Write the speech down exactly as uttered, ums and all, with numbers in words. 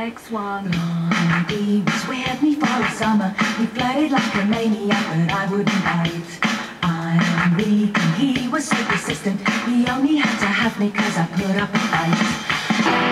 next one. Blondie was with me for a summer. He flirted like a maniac, but I wouldn't bite. I'm weak and he was so persistent. He only had to have me cause I put up a fight.